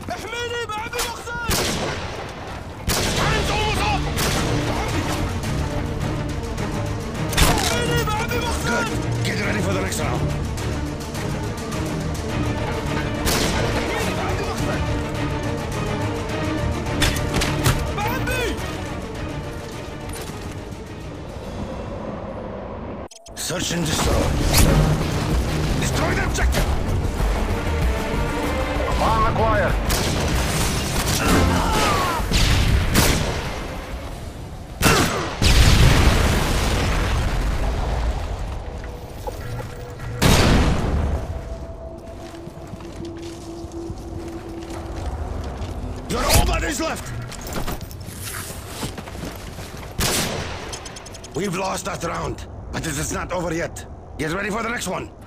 احميني بعد المخزن. Time's almost up! احميني بعد المخزن. Good. Get ready for the next round. احميني بعد المخزن. بعدني. Search and destroy. Destroy the objective! Bomb acquired. You're all that is left! We've lost that round, but it is not over yet. Get ready for the next one.